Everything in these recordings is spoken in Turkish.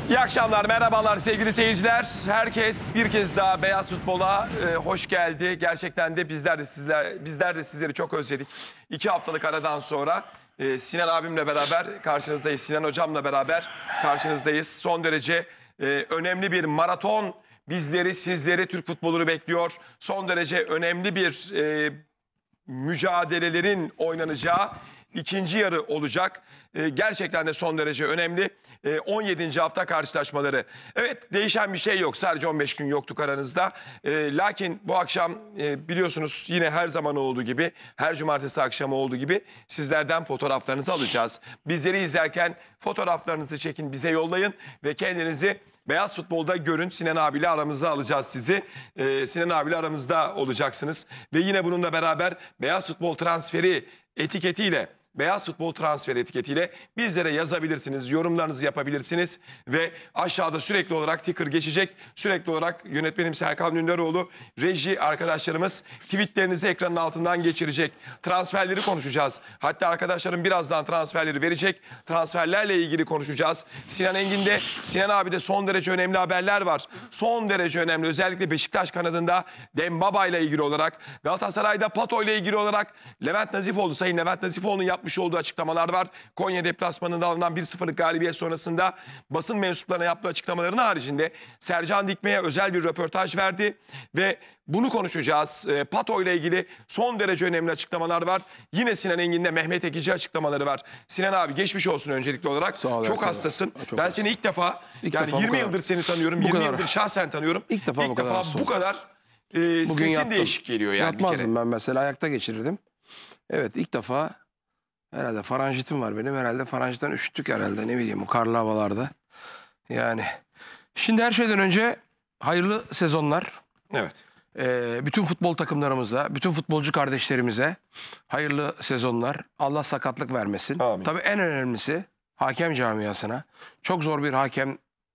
İyi akşamlar, merhabalar sevgili seyirciler. Herkes bir kez daha Beyaz Futbol'a hoş geldi. Gerçekten de bizler de sizleri çok özledik. 2 haftalık aradan sonra Sinan abimle beraber karşınızdayız. Sinan hocamla beraber karşınızdayız. Son derece önemli bir maraton bizleri, sizleri, Türk futbolunu bekliyor. Son derece önemli bir mücadelelerin oynanacağı ikinci yarı olacak. Gerçekten de son derece önemli. 17. hafta karşılaşmaları. Evet, değişen bir şey yok. Sadece 15 gün yoktuk aranızda. Lakin bu akşam biliyorsunuz yine her zaman olduğu gibi, her cumartesi akşamı olduğu gibi sizlerden fotoğraflarınızı alacağız. Bizleri izlerken fotoğraflarınızı çekin, bize yollayın ve kendinizi Beyaz Futbol'da görün. Sinan abiyle aramızda alacağız sizi. Sinan abiyle aramızda olacaksınız. Ve yine bununla beraber Beyaz Futbol transferi etiketiyle, Beyaz Futbol transfer etiketiyle bizlere yazabilirsiniz, yorumlarınızı yapabilirsiniz ve aşağıda sürekli olarak ticker geçecek. Sürekli olarak yönetmenim Serkan Dündaroğlu, reji arkadaşlarımız tweetlerinizi ekranın altından geçirecek. Transferleri konuşacağız. Hatta arkadaşlarım birazdan transferleri verecek. Transferlerle ilgili konuşacağız. Sinan Engin'de, Sinan abi de son derece önemli haberler var. Son derece önemli. Özellikle Beşiktaş kanadında Dembaba ile ilgili olarak, Galatasaray'da Pato ile ilgili olarak Levent Nazifoğlu, Sayın Levent Nazifoğlu'nun yapmış olduğu açıklamalar var. Konya deplasmanında alınan 1-0'lık galibiyet sonrasında basın mensuplarına yaptığı açıklamaların haricinde Sercan Dikme'ye özel bir röportaj verdi ve bunu konuşacağız. Pato ile ilgili son derece önemli açıklamalar var. Yine Sinan Engin'de Mehmet Ekici açıklamaları var. Sinan abi geçmiş olsun öncelikli olarak. Çok hastasın. Ben seni ilk defa 20 yıldır seni tanıyorum. 20 yıldır şahsen tanıyorum. İlk defa bu kadar sesin yattım. değişik geliyor yani bir kere. Yatmazdım ben mesela, ayakta geçirirdim. Evet, ilk defa herhalde faranjitim var benim. Herhalde faranjitten üşüttük herhalde, ne bileyim, o karlı havalarda. Yani şimdi her şeyden önce hayırlı sezonlar. Evet. Bütün futbol takımlarımıza, bütün futbolcu kardeşlerimize hayırlı sezonlar. Allah sakatlık vermesin. Amin. Tabii en önemlisi hakem camiasına. Çok zor bir hakem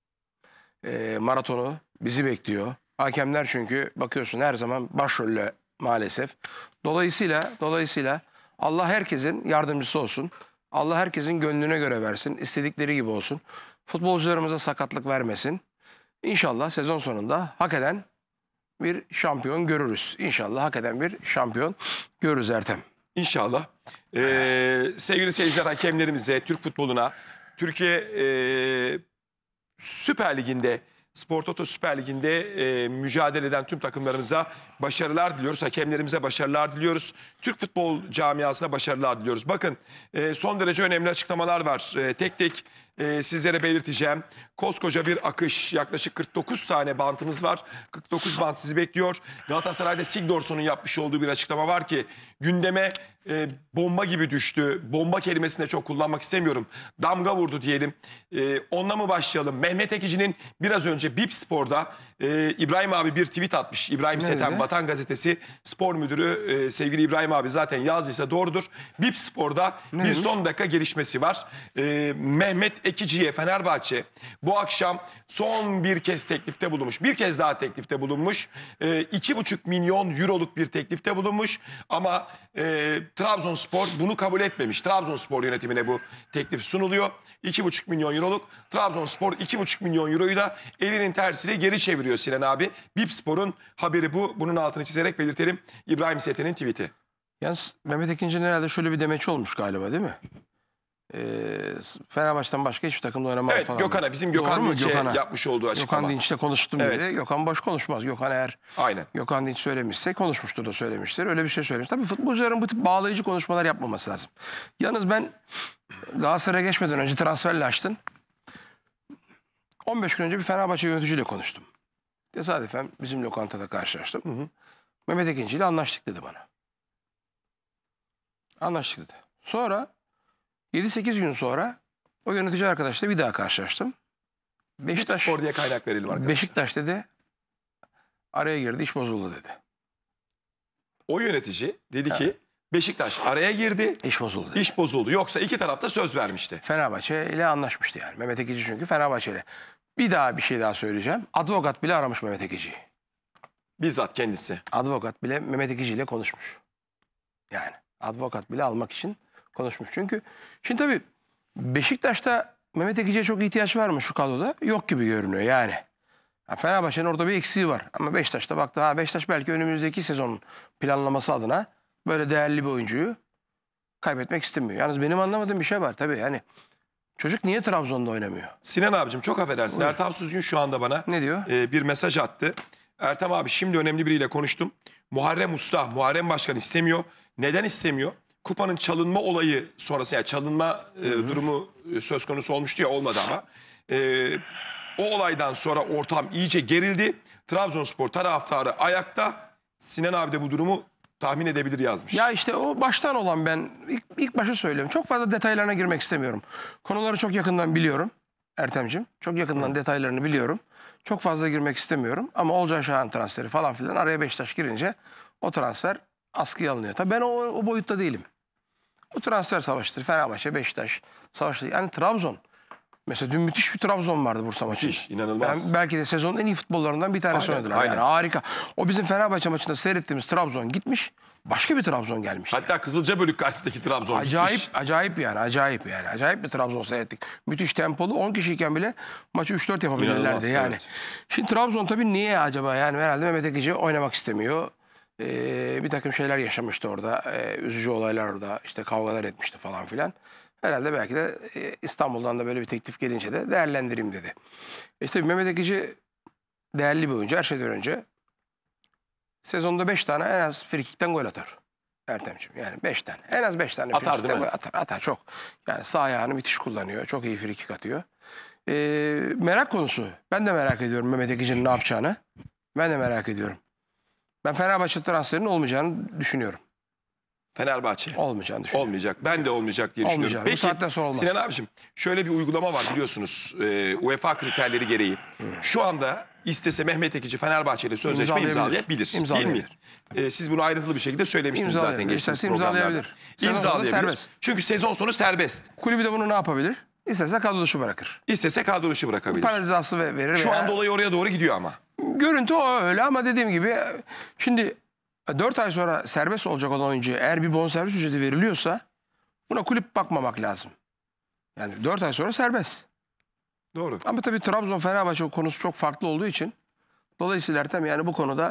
maratonu bizi bekliyor. Hakemler çünkü bakıyorsun her zaman başrolle maalesef. Dolayısıyla Allah herkesin yardımcısı olsun. Allah herkesin gönlüne göre versin. İstedikleri gibi olsun. Futbolcularımıza sakatlık vermesin. İnşallah sezon sonunda hak eden bir şampiyon görürüz. İnşallah hak eden bir şampiyon görürüz Ertem. İnşallah. Sevgili seyirciler, hakemlerimize, Türk futboluna, Türkiye Süper Ligi'nde, Spor Toto Süper Ligi'nde mücadele eden tüm takımlarımıza başarılar diliyoruz. Hakemlerimize başarılar diliyoruz. Türk futbol camiasına başarılar diliyoruz. Bakın son derece önemli açıklamalar var. Tek tek sizlere belirteceğim. Koskoca bir akış. Yaklaşık 49 tane bantımız var. 49 bant sizi bekliyor. Galatasaray'da Sigdorsson'un yapmış olduğu bir açıklama var ki gündeme bomba gibi düştü. Bomba kelimesini de çok kullanmak istemiyorum. Damga vurdu diyelim. Onunla mı başlayalım? Mehmet Ekici'nin biraz önce Bip Spor'da İbrahim abi bir tweet atmış. İbrahim Seten, Vatan Gazetesi spor müdürü sevgili İbrahim abi zaten yazdıysa doğrudur. Bip Spor'da bir son dakika gelişmesi var. Mehmet Ekici'ye Fenerbahçe bu akşam son bir kez teklifte bulunmuş. Bir kez daha teklifte bulunmuş. 2,5 milyon euroluk bir teklifte bulunmuş. Ama Trabzonspor bunu kabul etmemiş. Trabzonspor yönetimine bu teklif sunuluyor. 2,5 milyon euroluk. Trabzonspor 2,5 milyon euroyu da elinin tersiyle geri çeviriyor Sinan abi. Bipspor'un haberi bu. Bunun altını çizerek belirtelim. İbrahim Seten'in tweet'i. Yalnız Mehmet Ekinci'nin herhalde şöyle bir demeç olmuş galiba, değil mi? Fenerbahçe'den başka hiçbir takımda oynamam evet, falan. Gökhan'a, bizim Gökhan Dinç'e yapmış olduğu açıklama. Gökhan Dinç'le konuştum dedi. Gökhan boş konuşmaz. Gökhan eğer aynen. Gökhan Dinç söylemişse konuşmuştur da söylemiştir. Öyle bir şey söylemiş. Tabii futbolcuların bu tip bağlayıcı konuşmalar yapmaması lazım. Yalnız ben Galatasaray'a geçmeden önce transferle açtın. 15 gün önce bir Fenerbahçe yöneticiyle konuştum. Tesadüfen bizim lokantada karşılaştım. Mehmet Ekinci ile anlaştık dedi bana. Anlaştık dedi. Sonra 7-8 gün sonra o yönetici arkadaşla bir daha karşılaştım. Beşiktaş Spor diye kaynak verelim arkadaşlar. Beşiktaş dedi, araya girdi, iş bozuldu dedi. O yönetici dedi ki Beşiktaş araya girdi, İş bozuldu dedi. İş bozuldu. Yoksa iki tarafta söz vermişti. Fenerbahçe ile anlaşmıştı yani. Mehmet Ekici çünkü Fenerbahçe ile. Bir şey daha söyleyeceğim. Advokat bile aramış Mehmet Ekici'yi. Bizzat kendisi. Advokat bile Mehmet Ekici ile konuşmuş. Yani advokat bile almak için konuşmuş. Çünkü şimdi tabii Beşiktaş'ta Mehmet Ekici'ye çok ihtiyaç var mı şu kadroda? Yok gibi görünüyor yani. Ya Fenerbahçe'nin orada bir eksiği var. Ama Beşiktaş'ta baktı. Beşiktaş belki önümüzdeki sezonun planlaması adına böyle değerli bir oyuncuyu kaybetmek istemiyor. Yalnız benim anlamadığım bir şey var tabii. Yani çocuk niye Trabzon'da oynamıyor? Sinan abicim çok affedersin. Buyur. Ertan Süzgün şu anda bana Ne diyor? bir mesaj attı. Ertem abi şimdi önemli biriyle konuştum. Muharrem Usta, Muharrem Başkan istemiyor. Neden istemiyor? Kupanın çalınma olayı sonrası, yani çalınma durumu söz konusu olmuştu ya, olmadı ama. O olaydan sonra ortam iyice gerildi. Trabzonspor taraftarı ayakta. Sinan abi de bu durumu tahmin edebilir yazmış. Ya işte o baştan olan, ben ilk başta söylüyorum. Çok fazla detaylarına girmek istemiyorum. Konuları çok yakından biliyorum Ertem'ciğim. Çok yakından detaylarını biliyorum. Çok fazla girmek istemiyorum. Ama Olcay Şahan transferi falan filan, araya Beşiktaş girince o transfer askıya alınıyor. Tabii ben o boyutta değilim. Bu transfer savaştır. Fenerbahçe, Beşiktaş savaştır. Yani Trabzon. Mesela dün müthiş bir Trabzon vardı Bursa maçı. Müthiş, inanılmaz. Belki de sezonun en iyi futbollarından bir tanesi Aynen, oynadılar. aynen. Yani harika. O bizim Fenerbahçe maçında seyrettiğimiz Trabzon gitmiş. Başka bir Trabzon gelmiş. Hatta Kızılcabölük karşısındaki Trabzon Acayip, gitmiş. acayip yani. Acayip bir Trabzon seyrettik. Müthiş tempolu. 10 kişiyken bile maçı 3-4 yapabilirlerdi İnanılmaz, yani. evet. Şimdi Trabzon tabii niye acaba? Yani herhalde Mehmet Ekici oynamak istemiyor. Bir takım şeyler yaşamıştı orada. Üzücü olaylar orada. İşte kavgalar etmişti falan filan. Herhalde belki de İstanbul'dan da böyle bir teklif gelince de değerlendireyim dedi. İşte Mehmet Ekici değerli bir oyuncu. Her şeyden önce sezonda 5 tane en az frikikten gol atar. Ertemciğim, yani 5 tane. En az 5 tane Atar, frikikten değil mi? gol atar. Atar çok. Yani sağ ayağını müthiş kullanıyor. Çok iyi frikik atıyor. Merak konusu. Ben de merak ediyorum Mehmet Ekici'nin ne yapacağını. Ben de merak ediyorum. Ben Fenerbahçe transferinin olmayacağını düşünüyorum. Fenerbahçe. Olmayacağını düşünüyorum. Olmayacak. Ben de olmayacak diye Olmayacak. düşünüyorum. Bu saatten sonra olmaz. Sinan abicim, şöyle bir uygulama var biliyorsunuz. UEFA kriterleri gereği. Şu anda istese Mehmet Ekici Fenerbahçe ile sözleşme imzalayabilir. Değil mi? Siz bunu ayrıntılı bir şekilde söylemiştiniz zaten İmzalayabilir. geçtiğimiz İsterse imzalayabilir. Sezon sonunda İmzalayabilir. serbest. Çünkü sezon sonu serbest. Kulübü de bunu ne yapabilir? İsterse kadro dışı bırakır. İstese kadro dışı bırakabilir. Para cezası verir. Şu veya- anda olay oraya doğru gidiyor ama. Görüntü o öyle ama dediğim gibi şimdi 4 ay sonra serbest olacak olan oyuncuya eğer bir bonservis ücreti veriliyorsa buna kulüp bakmamak lazım. Yani 4 ay sonra serbest. Doğru. Ama tabii Trabzon Fenerbahçe konusu çok farklı olduğu için dolayısıyla Ertem, yani bu konuda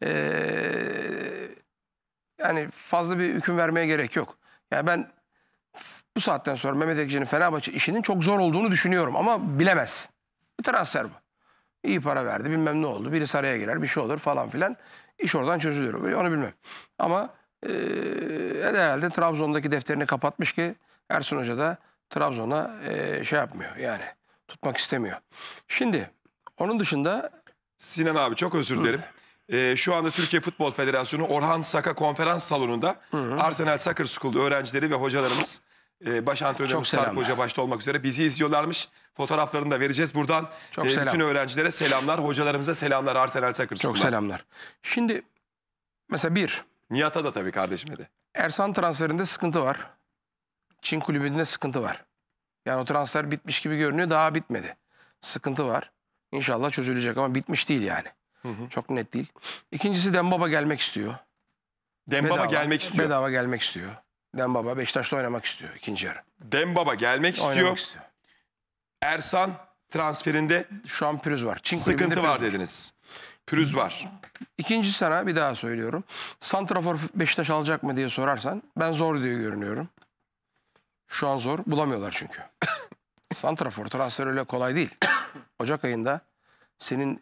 yani fazla bir hüküm vermeye gerek yok. Yani ben bu saatten sonra Mehmet Ekici'nin Fenerbahçe işinin çok zor olduğunu düşünüyorum ama bilemez. Bir transfer bu. İyi para verdi, bilmem ne oldu. Biri saraya girer, bir şey olur falan filan. İş oradan çözülür. Onu bilmem. Ama herhalde Trabzon'daki defterini kapatmış ki Ersun Hoca da Trabzon'a şey yapmıyor yani. Tutmak istemiyor. Şimdi onun dışında Sinan abi çok özür dilerim. Şu anda Türkiye Futbol Federasyonu Orhan Saka konferans salonunda Arsenal Soccer School öğrencileri ve hocalarımız baş antrenörümüz Çok Sarp selamlar. Hoca başta olmak üzere bizi izliyorlarmış. Fotoğraflarını da vereceğiz. Buradan Çok selam. bütün öğrencilere selamlar, hocalarımıza selamlar Arsenal Soccer çok School'dan. selamlar. Şimdi mesela Nihat'a da tabii kardeşime de. Ersan transferinde sıkıntı var. Çin kulübünde sıkıntı var. Yani o transfer bitmiş gibi görünüyor. Daha bitmedi. Sıkıntı var. İnşallah çözülecek ama bitmiş değil yani. Çok net değil. İkincisi Dembaba gelmek istiyor. Dembaba gelmek istiyor. Bedava gelmek istiyor. Dembaba Beşiktaş'ta oynamak istiyor ikinci yarı. Dembaba gelmek istiyor. Oynamak istiyor. Ersan transferinde Şu an pürüz var. Çin sıkıntı kulübünde var pürüz dediniz. Pürüz var. İkinci sana bir daha söylüyorum. Santrafor Beşiktaş alacak mı diye sorarsan ben zor diye görünüyorum. Şu an zor. Bulamıyorlar çünkü. Santrafor transferi öyle kolay değil. Ocak ayında senin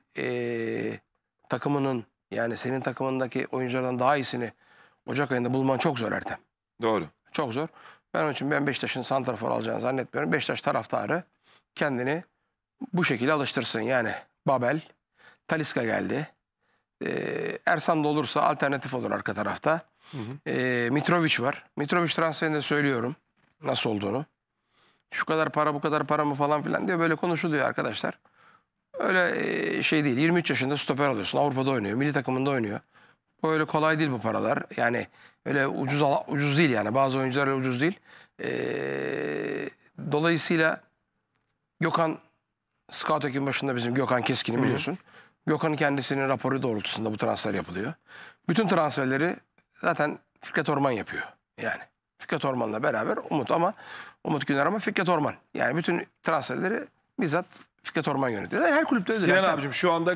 takımının, yani senin takımındaki oyunculardan daha iyisini Ocak ayında bulman çok zor Ertem. Doğru. Çok zor. Ben onun için Beşiktaş'ın santrafor alacağını zannetmiyorum. Beşiktaş taraftarı kendini bu şekilde alıştırsın. Yani Babel, Talisca geldi. Ersan da olursa alternatif olur arka tarafta. Mitrovic var. Mitrovic transferinde söylüyorum nasıl olduğunu. Şu kadar para, bu kadar para mı falan filan diye böyle konuşuluyor arkadaşlar. Öyle şey değil. 23 yaşında stoper alıyorsun. Avrupa'da oynuyor. Milli takımında oynuyor. Böyle kolay değil bu paralar. Yani öyle ucuz değil yani. Bazı oyuncular öyle ucuz değil. Dolayısıyla Gökhan, scout ekibinin başında bizim Gökhan Keskin'i biliyorsun. Gökhan'ın kendisinin raporu doğrultusunda bu transfer yapılıyor. Bütün transferleri zaten Fikret Orman yapıyor. Yani Fikret Orman'la beraber Umut, ama Umut Güner ama Fikret Orman. Yani bütün transferleri bizzat Fikret Orman yönetiyor. Her kulüpte öyle. Sinan abicim şu anda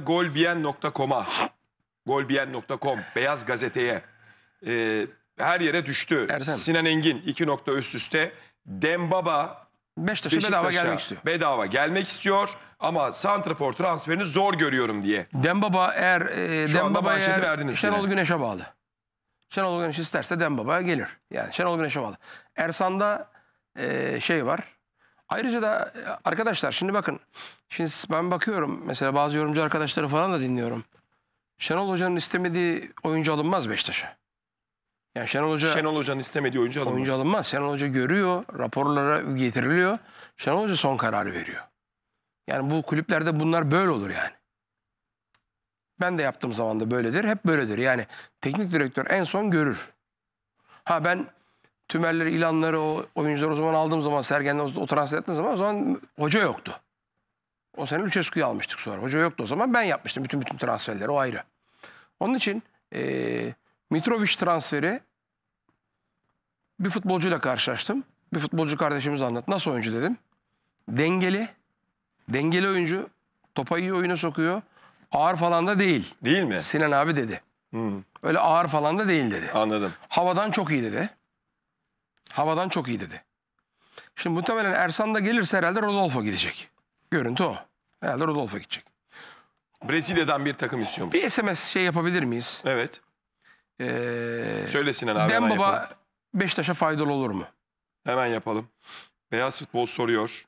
golbiyen.com Beyaz Gazete'ye her yere düştü. Ertem. Sinan Engin 2 nokta üst üste. Dembaba Beşiktaş'a bedava gelmek istiyor. bedava gelmek istiyor ama santrafor transferini zor görüyorum diye. Dembaba eğer Şu anda Dembaba manşeti eğer verdiniz Şenol yine. Güneş'e bağlı. Şenol Güneş isterse Dembaba'ya gelir. Yani Şenol Güneş'e bağlı. Ersan'da şey var. Ayrıca da arkadaşlar şimdi bakın. Şimdi ben bakıyorum mesela bazı yorumcu arkadaşları falan da dinliyorum. Şenol Hoca'nın istemediği oyuncu alınmaz Beşiktaş'a. Yani Şenol Hoca Şenol Hoca'nın istemediği oyuncu alınmaz. oyuncu alınmaz. Şenol Hoca görüyor, raporlara getiriliyor. Şenol Hoca son kararı veriyor. Yani bu kulüplerde bunlar böyle olur yani. Ben de yaptığım zaman da böyledir. Hep böyledir. Yani teknik direktör en son görür. Ha ben tümerleri, ilanları, o oyuncuları o zaman aldığım zaman, Sergen'le o transfer ettiğim zaman o zaman hoca yoktu. O sene Lucescu'yu almıştık sonra. Hoca yoktu o zaman. Ben yapmıştım bütün transferleri. O ayrı. Onun için Mitrovic transferi bir futbolcuyla karşılaştım. Bir futbolcu kardeşimiz anlattı. Nasıl oyuncu dedim. Dengeli. Dengeli oyuncu. Topa iyi oyuna sokuyor. Ağır falan da değil. Değil mi? Sinan abi dedi. Hı, Öyle ağır falan da değil dedi. anladım. Havadan çok iyi dedi. Havadan çok iyi dedi. Şimdi muhtemelen Ersan da gelirse herhalde Rodolfo gidecek. Görüntü o. Herhalde Rodolfo gidecek. Brezilya'dan bir takım istiyormuş. Bir SMS şey yapabilir miyiz? Evet. Ee, Söyle Sinan abi, hemen yapalım. Dembaba Beşiktaş'a faydalı olur mu? Hemen yapalım. Beyaz Futbol soruyor.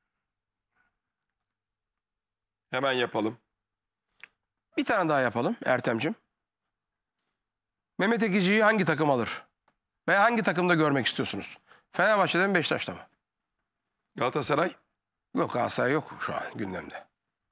Hemen yapalım. Bir tane daha yapalım Ertem'cim. Mehmet Ekici'yi hangi takım alır? Veya hangi takımda görmek istiyorsunuz? Fenerbahçe'de mi Beşiktaş'ta mı? Galatasaray. Yok, Galatasaray yok şu an gündemde.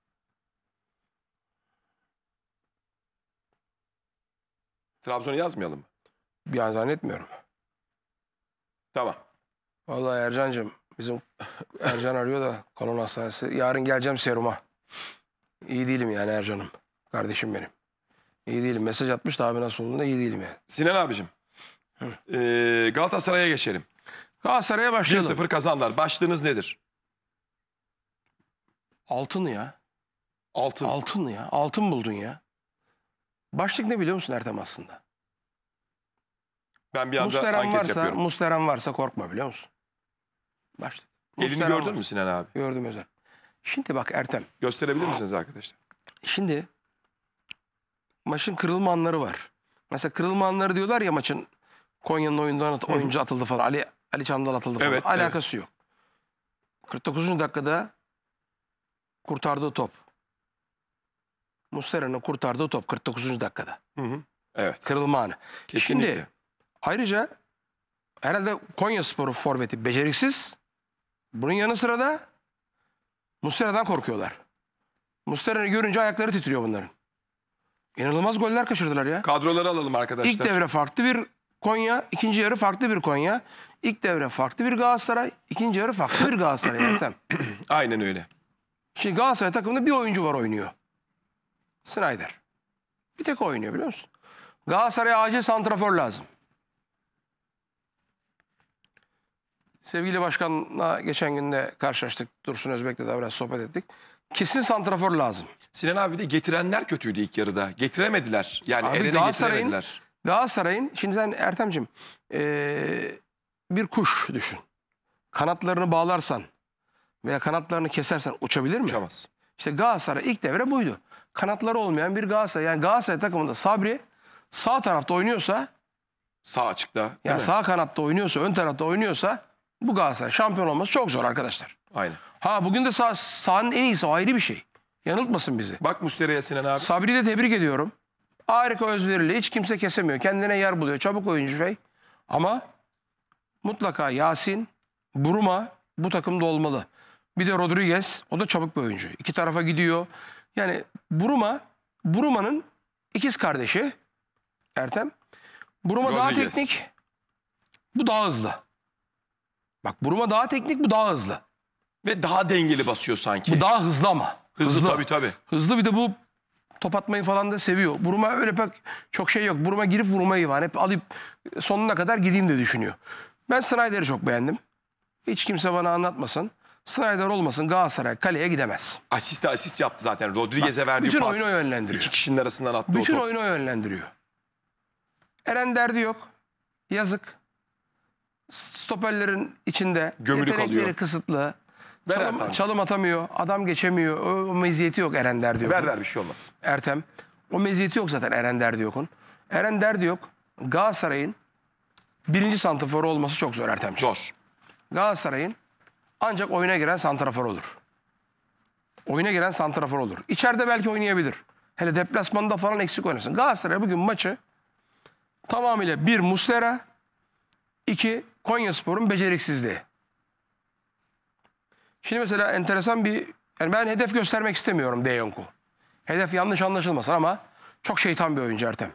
Trabzon'u yazmayalım mı? Bir an zannetmiyorum. Tamam. Vallahi Ercan'cığım bizim Ercan arıyor da kolon hastanesi. Yarın geleceğim seruma. İyi değilim yani Ercan'ım. Kardeşim benim. İyi değilim. Mesaj atmış da abi nasıl olduğunda iyi değilim yani. Sinan abicim. Galatasaray'a geçelim. Galatasaray'a başlayalım. 1-0 kazandılar. Başlığınız nedir? Altın ya. Altın. Altın ya. Altın buldun ya. Başlık ne biliyor musun Ertem aslında? Ben bir anda Muslera anket varsa, yapıyorum. Muslera varsa korkma biliyor musun? Başlık. Elini Muslera gördün var. mü Sinan abi? Gördüm özel. Şimdi bak Ertem. Gösterebilir misiniz arkadaşlar? Şimdi maçın kırılma anları var. Mesela kırılma anları diyorlar ya maçın, Konya'nın oyundan oyuncu atıldı falan. Ali Çamdal atıldı falan. Evet, Alakası yok. 49. dakikada kurtardığı top. Muslera'nın kurtardığı top 49. dakikada. Hı hı. Evet. Kırılma anı. Kesinlikle. Şimdi ayrıca herhalde Konyaspor forveti beceriksiz. Bunun yanı sıra da Muslera'dan korkuyorlar. Muslera'yı görünce ayakları titriyor bunların. İnanılmaz goller kaçırdılar ya. Kadroları alalım arkadaşlar. İlk devre farklı bir Konya, ikinci yarı farklı bir Konya. İlk devre farklı bir Galatasaray, ikinci yarı farklı bir Galatasaray. Ertem. Aynen öyle. Şimdi Galatasaray takımında bir oyuncu var oynuyor. Snyder. Bir tek o oynuyor biliyor musun? Galatasaray'a acil santrafor lazım. Sevgili başkanla geçen gün de karşılaştık. Dursun Özbek'le de biraz sohbet ettik. Kesin santrafor lazım. Sinan abi de getirenler kötüydü ilk yarıda. Getiremediler. Yani Abi Eren'e Galatasaray'ın- getiremediler. Galatasaray'ın, şimdi sen Ertem'cim bir kuş düşün. Kanatlarını bağlarsan veya kanatlarını kesersen uçabilir mi? Uçamaz. İşte Galatasaray ilk devre buydu. Kanatları olmayan bir Galatasaray. Yani Galatasaray takımında Sabri sağ tarafta oynuyorsa, Sağ açıkta. Değil yani mi? sağ kanatta oynuyorsa, ön tarafta oynuyorsa bu Galatasaray şampiyon olması çok zor arkadaşlar. Aynen. Ha bugün de sahanın en iyisi, o ayrı bir şey. Yanıltmasın bizi. Bak Muslera'ya Sinan abi. Sabri'yi de tebrik ediyorum. Harika özveriyle, hiç kimse kesemiyor. Kendine yer buluyor. Çabuk oyuncu Fey. Ama mutlaka Yasin, Buruma bu takımda olmalı. Bir de Rodriguez, o da çabuk bir oyuncu. İki tarafa gidiyor. Yani Buruma'nın ikiz kardeşi Ertem. Buruma daha Rodriguez. teknik, bu daha hızlı. Bak Buruma daha teknik, bu daha hızlı. Ve daha dengeli basıyor sanki. Bu daha hızlı ama. Hızlı tabii tabii. Hızlı, bir de bu top atmayı falan da seviyor. Buruma öyle pek çok şey yok. Buruma girip vurmayı var. Hep alıp sonuna kadar gideyim de düşünüyor. Ben Snyder'i çok beğendim. Hiç kimse bana anlatmasın. Snyder olmasın Galatasaray kaleye gidemez. Asist yaptı zaten. Rodriguez'e verdiği Bütün pas. oyunu yönlendiriyor. İki kişinin arasından attı Bütün o top. oyunu yönlendiriyor. Eren derdi yok. Yazık. Stoperlerin içinde Gömülü yetenekleri kalıyor. kısıtlı. Ver Ertem. Çalım atamıyor. Adam geçemiyor. O meziyeti yok Eren derdi yok. Ver bir şey olmaz. Ertem. O meziyeti yok zaten Eren derdi yokun. Eren derdi yok. Galatasaray'ın birinci santraforu olması çok zor Ertemciğim. Zor. Galatasaray'ın ancak oyuna giren santrafor olur. Oyuna giren santrafor olur. İçeride belki oynayabilir. Hele deplasmanda falan eksik oynasın. Galatasaray bugün maçı tamamıyla bir Muslera, iki Konyaspor'un beceriksizliği. Şimdi mesela enteresan bir... Yani ben hedef göstermek istemiyorum De Jong'u. Hedef yanlış anlaşılmasın ama çok şeytan bir oyuncu Ertem.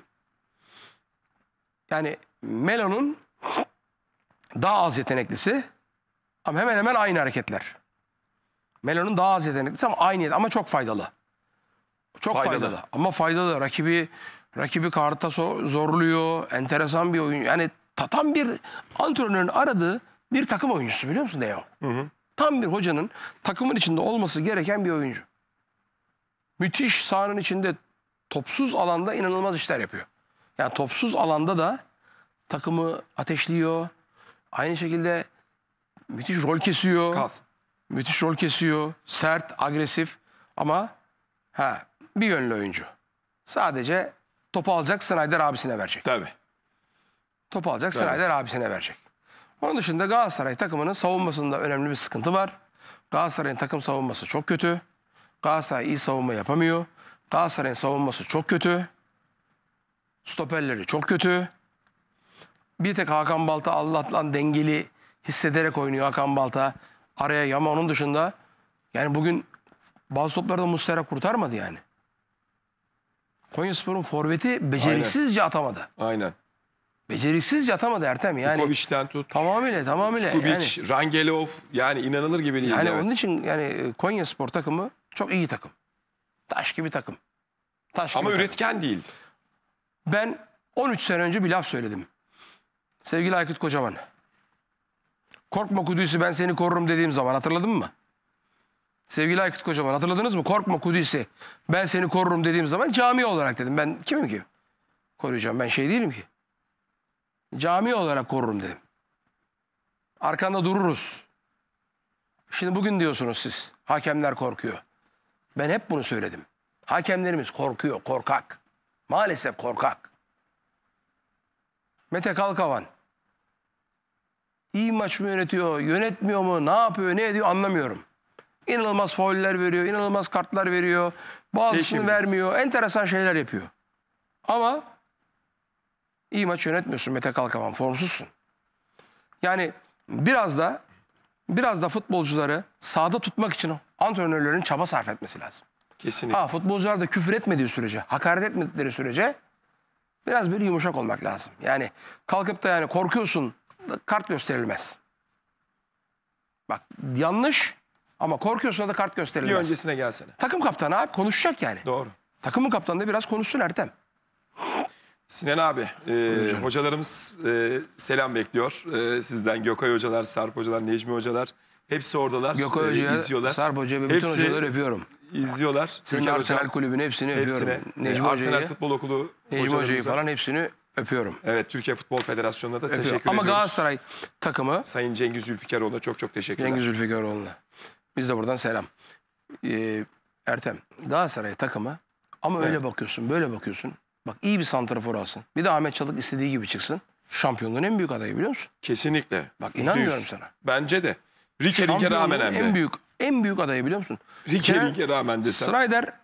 Yani Melo'nun daha az yeteneklisi ama hemen hemen aynı hareketler. Melo'nun daha az yeteneklisi ama aynı ama çok faydalı. Çok faydalı. Ama faydalı. Rakibi karta zorluyor. Enteresan bir oyun. Yani tam bir antrenörün aradığı bir takım oyuncusu biliyor musun De Jong? Tam bir hocanın takımın içinde olması gereken bir oyuncu. Müthiş sahanın içinde topsuz alanda inanılmaz işler yapıyor. Yani topsuz alanda da takımı ateşliyor. Aynı şekilde müthiş rol kesiyor. Kalsın. Müthiş rol kesiyor. Sert, agresif ama bir yönlü oyuncu. Sadece topu alacak Snyder abisine verecek. Tabii. Topu alacak Tabii. Snyder abisine verecek. Onun dışında Galatasaray takımının savunmasında önemli bir sıkıntı var. Galatasaray'ın takım savunması çok kötü. Galatasaray iyi savunma yapamıyor. Galatasaray'ın savunması çok kötü. Stoperleri çok kötü. Bir tek Hakan Balta Allah'tan dengeli hissederek oynuyor Hakan Balta. Araya yama onun dışında. Yani bugün bazı toplarda Muslera kurtarmadı yani. Konyaspor'un forveti beceriksizce atamadı. Aynen. Beceriksizce atamadı Ertem yani. Kovic'ten tut. Tamamıyla. Skubic, Yani, Rangelov yani inanılır gibi değil. yani evet. onun için yani Konyaspor takımı çok iyi takım. Taş gibi takım. Taş Ama gibi üretken değil. takım. Ben 13 sene önce bir laf söyledim. Sevgili Aykut Kocaman. Korkma Kudüs'ü ben seni korurum dediğim zaman hatırladın mı? Sevgili Aykut Kocaman hatırladınız mı? Korkma Kudüs'ü ben seni korurum dediğim zaman cami olarak dedim. Ben kimim ki? Koruyacağım ben şey değilim ki. Cami olarak korurum dedim. Arkanda dururuz. Şimdi bugün diyorsunuz siz. Hakemler korkuyor. Ben hep bunu söyledim. Hakemlerimiz korkuyor, korkak. Maalesef korkak. Mete Kalkavan. İyi maç mı yönetiyor, yönetmiyor mu, ne yapıyor, ne ediyor anlamıyorum. İnanılmaz fauller veriyor, inanılmaz kartlar veriyor. Bazısını Değişimimiz. vermiyor. Enteresan şeyler yapıyor. Ama iyi maç yönetmiyorsun Mete Kalkavan, formsuzsun. Yani biraz da futbolcuları sahada tutmak için antrenörlerin çaba sarf etmesi lazım. Kesinlikle. Futbolcular da küfür etmediği sürece, hakaret etmedikleri sürece biraz böyle yumuşak olmak lazım. Yani kalkıp da yani korkuyorsun, kart gösterilmez. Bak yanlış ama korkuyorsun da kart Bir gösterilmez. öncesine gelsene. Takım kaptanı abi konuşacak yani. Doğru. Takımın kaptanı da biraz konuşsun Ertem. Sinan abi, hocalarımız selam bekliyor. Sizden Gökay hocalar, Sarp hocalar, Necmi hocalar. Hepsi oradalar. Gökay Hoca'ya, izliyorlar. Sarp Hoca'ya ve bütün Hepsi hocaları öpüyorum. İzliyorlar. Senin Gökay Arsenal hocam, kulübünün hepsini öpüyorum. hepsine. Necmi Arsenal Hoca'yı, Futbol Okulu Necmi Hoca'yı hocalarımıza. falan hepsini öpüyorum. Evet, Türkiye Futbol Federasyonu'na da Öpüyorum. teşekkür Ama ediyoruz. Galatasaray takımı Sayın Cengiz Zülfikaroğlu'na çok teşekkürler. Cengiz Zülfikaroğlu'na. Biz de buradan selam. Ertem, Galatasaray takımı ama öyle Evet. bakıyorsun, böyle bakıyorsun. Bak iyi bir santrafor alsın. Bir de Ahmet Çalık istediği gibi çıksın. Şampiyonluğun en büyük adayı biliyor musun? Kesinlikle. Bak inanmıyorum %100. sana. Bence de. Rikering'e Şampiyonluğun rağmen hem de. en büyük adayı biliyor musun? Rikering'e rağmen desem. Snyder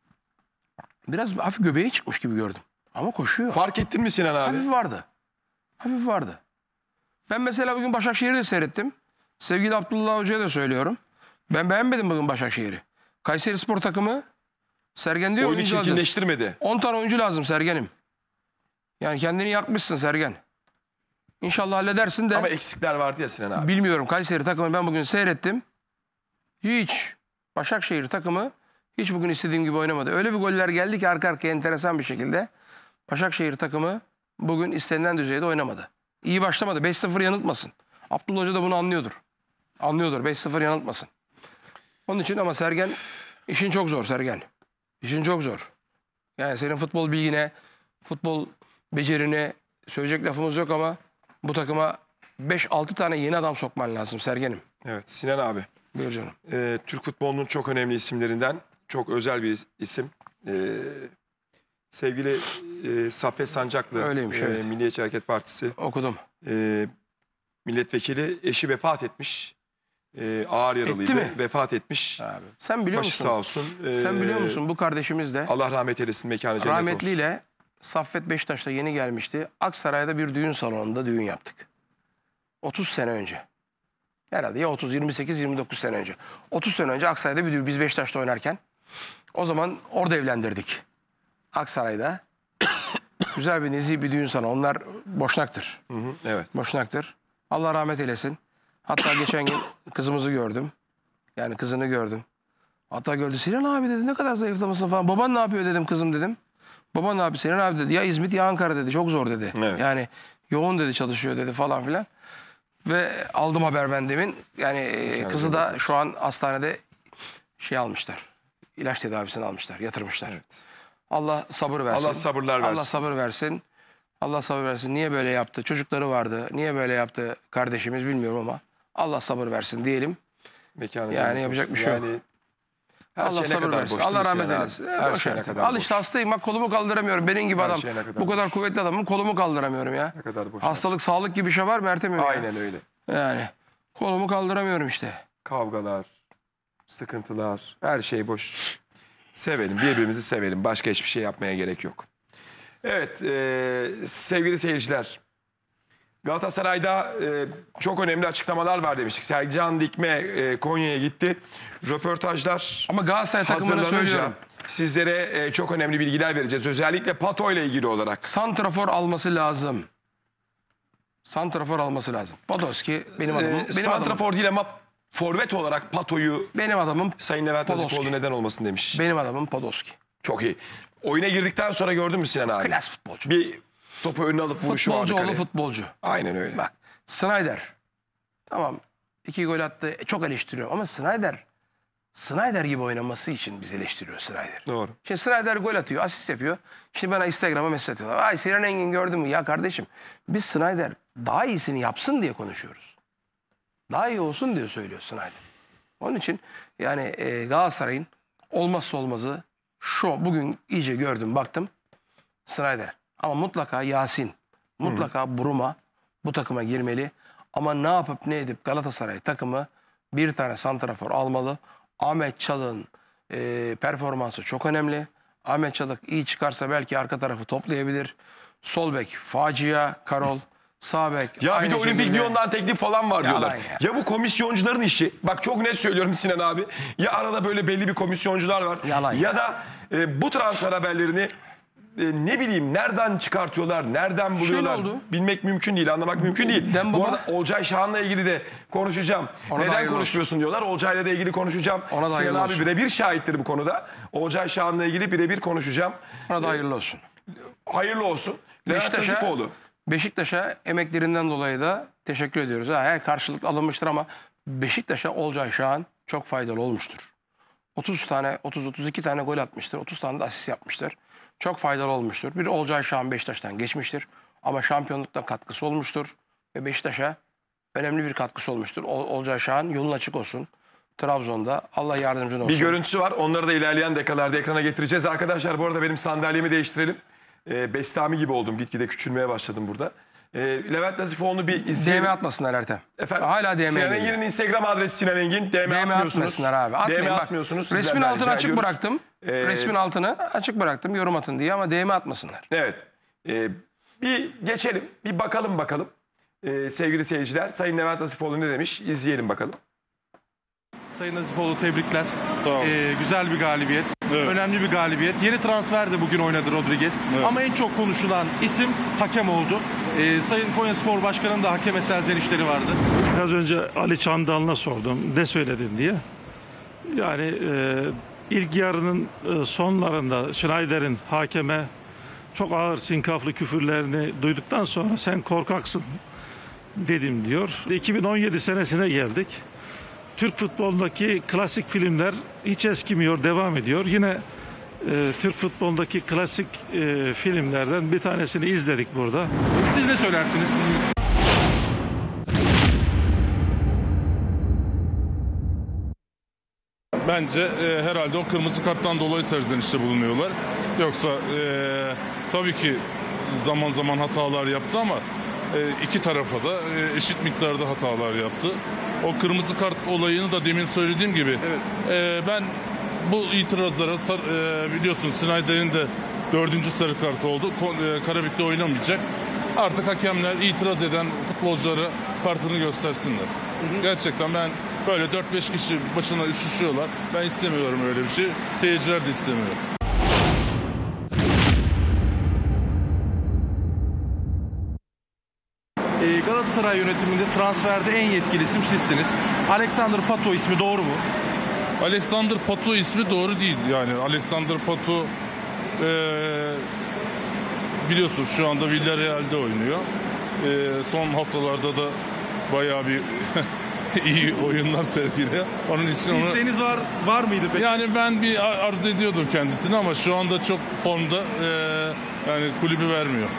biraz hafif göbeği çıkmış gibi gördüm. Ama koşuyor. Fark ettin mi Sinan abi? Hafif vardı. Hafif vardı. Ben mesela bugün Başakşehir'i de seyrettim. Sevgili Abdullah Hoca'ya da söylüyorum. Ben beğenmedim bugün Başakşehir'i. Kayserispor takımı Sergen diyor Oyunu oyuncu alacağız. çirkinleştirmedi. 10 tane oyuncu lazım Sergen'im. Yani kendini yakmışsın Sergen. İnşallah halledersin de. Ama eksikler vardı ya Sinan abi. Bilmiyorum Kayseri takımını ben bugün seyrettim. Hiç Başakşehir takımı hiç bugün istediğim gibi oynamadı. Öyle bir goller geldi ki arka arkaya enteresan bir şekilde. Başakşehir takımı bugün istenilen düzeyde oynamadı. İyi başlamadı. 5-0 yanıltmasın. Abdullah Hoca da bunu anlıyordur. Anlıyordur. 5-0 yanıltmasın. Onun için ama Sergen işin çok zor Sergen. İşin çok zor. Yani senin futbol bilgine, futbol becerine söyleyecek lafımız yok ama bu takıma 5-6 tane yeni adam sokman lazım Sergen'im. Evet Sinan abi. Buyur canım. Türk futbolunun çok önemli isimlerinden çok özel bir isim. Sevgili Saffet Sancaklı Öyleymiş, evet. Milliyetçi Hareket Partisi Okudum. milletvekili, eşi vefat etmiş. Ağır yaralıydı. mi? Vefat etmiş. Abi, sen biliyor Başı musun? sağ olsun. Sen biliyor musun bu kardeşimiz de Allah rahmet eylesin, mekanı cennet olsun. rahmetliyle Saffet Beşiktaş'ta yeni gelmişti. Aksaray'da bir düğün salonunda düğün yaptık. 30 sene önce. Herhalde ya 30, 28, 29 sene önce. 30 sene önce Aksaray'da bir düğün. Biz Beşiktaş'ta oynarken. O zaman orada evlendirdik. Aksaray'da. Güzel bir nezih bir düğün salonu. Onlar Boşnak'tır. Hı hı, evet. Boşnak'tır. Allah rahmet eylesin. Hatta geçen gün kızımızı gördüm. Yani kızını gördüm. Hatta gördü. Sinan abi dedi, ne kadar zayıflamışsın falan. Baban ne yapıyor dedim, kızım dedim. Baban ne yapıyor? Sinan abi dedi. Ya İzmit ya Ankara dedi. Çok zor dedi. Evet. Yani yoğun dedi, çalışıyor dedi falan filan. Ve aldım haber ben demin. Yani kızı da şu an hastanede şey almışlar. İlaç tedavisini almışlar. Yatırmışlar. Evet. Allah sabır versin. Allah sabırlar versin. Allah sabır versin. Allah sabır versin. Niye böyle yaptı? Çocukları vardı. Niye böyle yaptı kardeşimiz bilmiyorum ama Allah sabır versin diyelim. Mekanı Yani cennet yapacak olsun. bir şey yok. Yani her Allah şey ne sabır kadar versin. boş değil Allah mi rahmet Sinan abi? eylesin. Her Boş şey ver. ne kadar Al boş. işte hastayım bak, kolumu kaldıramıyorum. Benim gibi Her adam. şey ne kadar Bu kadar boş. kuvvetli adamım, kolumu kaldıramıyorum ya. Ne kadar boş. Hastalık, sağlık gibi bir şey var mı Ertem'im ya? Aynen öyle. Yani kolumu kaldıramıyorum işte. Kavgalar, sıkıntılar, her şey boş. Sevelim, birbirimizi sevelim. Başka hiçbir şey yapmaya gerek yok. Evet, sevgili seyirciler. Galatasaray'da çok önemli açıklamalar var demiştik. Sercan Dikme Konya'ya gitti. Röportajlar Ama Galatasaray takımını hazırlanınca söylüyorum. sizlere çok önemli bilgiler vereceğiz. Özellikle Pato ile ilgili olarak. Santrafor alması lazım. Santrafor alması lazım. Podolski benim adamım. Benim adamım. Santrafor değil ama forvet olarak Pato'yu Benim adamım. Sayın Levent Podolski. Azipoğlu neden olmasın demiş. Benim adamım Podolski. Çok iyi. Oyuna girdikten sonra gördün mü Sinan abi? Klas futbolcu. Bir topu önüne alıp vuruşu vardı Futbolcu oğlu kaleye. futbolcu. Aynen öyle. Bak Snyder. Tamam 2 gol attı. Çok eleştiriyor ama Snyder gibi oynaması için biz eleştiriyor Snyder. Doğru. Şimdi Snyder gol atıyor, asist yapıyor. Şimdi bana Instagram'a mesaj atıyorlar. Ay Sinan Engin gördün mü? Ya kardeşim biz Snyder daha iyisini yapsın diye konuşuyoruz. Daha iyi olsun diye söylüyor Snyder. Onun için yani Galatasaray'ın olmazsa olmazı şu bugün iyice gördüm baktım Snyder. Ama mutlaka Yasin, mutlaka Buruma bu takıma girmeli. Ama ne yapıp ne edip Galatasaray takımı bir tane santrafor almalı. Ahmet Çalık'ın performansı çok önemli. Ahmet Çalık iyi çıkarsa belki arka tarafı toplayabilir. Sol bek facia Karol. Sağ bek Ya bir aynı de Olimpik şekilde. Lyon'dan teklif falan var Yalan diyorlar. ya. Ya bu komisyoncuların işi. Bak çok net söylüyorum Sinan abi. Ya arada böyle belli bir komisyoncular var. Yalan ya da bu transfer haberlerini ne bileyim nereden çıkartıyorlar, nereden buluyorlar oldu. bilmek mümkün değil, anlamak mümkün değil. Dem Bu Baba- arada Olcay Şahan'la ilgili de konuşacağım. Ona da Neden hayırlı konuşmuyorsun diyorlar. Olcay'la da ilgili konuşacağım. Ona da Sinan hayırlı abi olsun. birebir şahittir bu konuda. Olcay Şahan'la ilgili birebir konuşacağım. Ona da hayırlı olsun. Hayırlı olsun. Levent Azipoğlu. Beşiktaş'a emeklerinden dolayı da teşekkür ediyoruz. Ha, karşılık alınmıştır ama Beşiktaş'a Olcay Şahan çok faydalı olmuştur. 32 tane gol atmıştır. 30 tane de asist yapmıştır. Çok faydalı olmuştur. Bir Olcay Şahan Beşiktaş'tan geçmiştir. Ama şampiyonlukta katkısı olmuştur. Ve Beşiktaş'a önemli bir katkısı olmuştur. Olcay Şahan yolun açık olsun. Trabzon'da Allah yardımcın olsun. Bir görüntüsü var. Onları da ilerleyen dakikalarda ekrana getireceğiz. Arkadaşlar bu arada benim sandalyemi değiştirelim. Bestami gibi oldum. Gitgide küçülmeye başladım burada. Levent Nazifoğlu'nu bir izleyelim. DM atmasınlar Ertem. Efendim, Hala DM Sinan geliyor. Engin'in Instagram adresi Sinan Engin. DM DM atmıyorsunuz. atmasınlar abi. Atmayın. DM Bak, atmıyorsunuz. Sizden resmin de altını rica açık ediyoruz. bıraktım. Resmin altını açık bıraktım yorum atın diye ama DM atmasınlar. Evet. Bir geçelim. Bir bakalım. Sevgili seyirciler. Sayın Levent Nazifoğlu ne demiş? İzleyelim bakalım. Sayın Nazifoğlu tebrikler. Sağ olun. Güzel bir galibiyet. Evet. Önemli bir galibiyet. Yeni transfer de bugün oynadı Rodriguez. Evet. Ama en çok konuşulan isim hakem oldu. Sayın Konyaspor Başkanı'nın da hakeme serzenişleri vardı. Biraz önce Ali Çandal'ına sordum ne söyledin diye. Yani ilk yarının sonlarında Schneider'in hakeme çok ağır sinkaflı küfürlerini duyduktan sonra sen korkaksın dedim diyor. 2017 senesine geldik. Türk futbolundaki klasik filmler hiç eskimiyor, devam ediyor. Yine Türk futbolundaki klasik filmlerden bir tanesini izledik burada. Siz ne söylersiniz? Bence herhalde o kırmızı karttan dolayı serzenişte bulunuyorlar. Yoksa tabii ki zaman zaman hatalar yaptı ama iki tarafa da eşit miktarda hatalar yaptı. O kırmızı kart olayını da demin söylediğim gibi ben bu itirazlara biliyorsun Snyder'in de 4. sarı kartı oldu. Karabük'te oynamayacak. Artık hakemler itiraz eden futbolculara kartını göstersinler. Gerçekten ben böyle 4-5 kişi başına üşüşüyorlar. Ben istemiyorum öyle bir şey. Seyirciler de istemiyor. Galatasaray yönetiminde transferde en yetkili isim sizsiniz. Alexander Pato ismi doğru mu? Alexander Pato ismi doğru değil. Yani Alexander Pato biliyorsunuz şu anda Villarreal'de oynuyor. Son haftalarda da bayağı bir iyi oyunlar sergiliyor. Onun için onu... İsteğiniz var mıydı peki? Yani ben bir arz ediyordum kendisini ama şu anda çok formda yani kulübü vermiyor.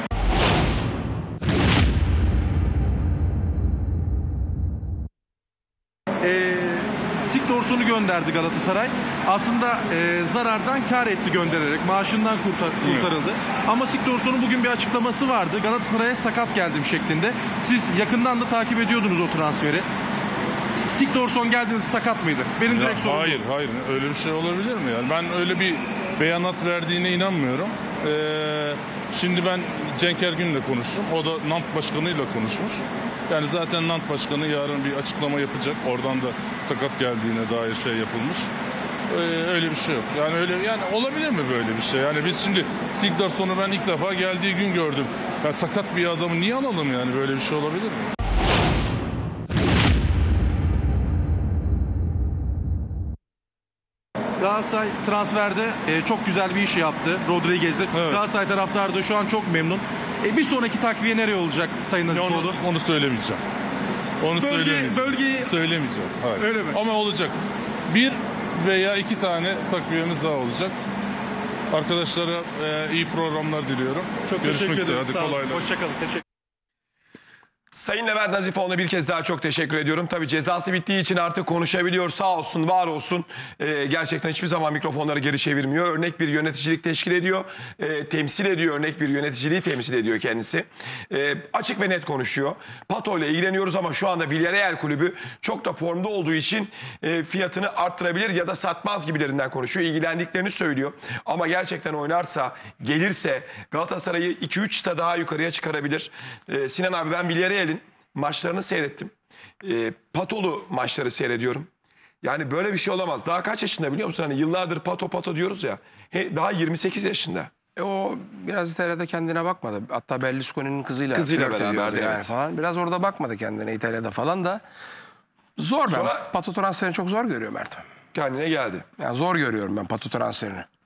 Sigdorsson'u gönderdi Galatasaray. Aslında zarardan kar etti göndererek. Maaşından kurtarıldı. Ama Sigdorsson'un bugün bir açıklaması vardı. Galatasaray'a sakat geldim şeklinde. Siz yakından da takip ediyordunuz o transferi. Sigdorsson geldiğinde sakat mıydı? Benim direkt sorum bu. Hayır. Öyle bir şey olabilir mi? Yani ben öyle bir beyanat verdiğine inanmıyorum. Şimdi ben Cenk Ergün'le konuştum. O da Nantes başkanıyla konuşmuş. Yani zaten Nantes başkanı yarın bir açıklama yapacak. Oradan da sakat geldiğine dair şey yapılmış. Öyle bir şey yok. Yani olabilir mi böyle bir şey? Yani biz şimdi Sigdorsson'u ben ilk defa geldiği gün gördüm. Ya sakat bir adamı niye alalım yani? Böyle bir şey olabilir mi? Galatasaray transferde çok güzel bir iş yaptı Rodriguez'le. Evet. Galatasaray taraftarı da şu an çok memnun. Bir sonraki takviye nereye olacak Sayın Nazifoğlu? Onu söylemeyeceğim. Söylemeyeceğim. Hayır. Öyle mi? Ama olacak. 1 veya 2 tane takviyemiz daha olacak. Arkadaşlara iyi programlar diliyorum. Çok Görüşmek teşekkür üzere. ederiz. Hadi Sağ olun. kolaylar. Hoşçakalın. Teşekkür Sayın Levent Nazifoğlu'na bir kez daha çok teşekkür ediyorum. Tabii cezası bittiği için artık konuşabiliyor. Sağ olsun, var olsun. Gerçekten hiçbir zaman mikrofonları geri çevirmiyor. Örnek bir yöneticilik teşkil ediyor. Temsil ediyor. Örnek bir yöneticiliği temsil ediyor kendisi. Açık ve net konuşuyor. Pato ile ilgileniyoruz ama şu anda Villarreal kulübü çok da formda olduğu için fiyatını arttırabilir ya da satmaz gibilerinden konuşuyor. İlgilendiklerini söylüyor. Ama gerçekten oynarsa, gelirse Galatasaray'ı 2-3 çıta daha yukarıya çıkarabilir. Sinan abi, ben Villarreal'in maçlarını seyrettim. Patolu maçları seyrediyorum. Yani böyle bir şey olamaz. Daha kaç yaşında biliyor musun? Hani yıllardır pato diyoruz ya. Daha 28 yaşında. O biraz İtalya'da kendine bakmadı. Hatta Berlusconi'nin kızıyla flört beraberdi, ediyordu yani evet. falan. Biraz orada bakmadı kendine İtalya'da falan da. Zor ben. Sonra- Pato transferini çok zor görüyorum Mert. Kendine geldi. Yani zor görüyorum ben Pato transferini.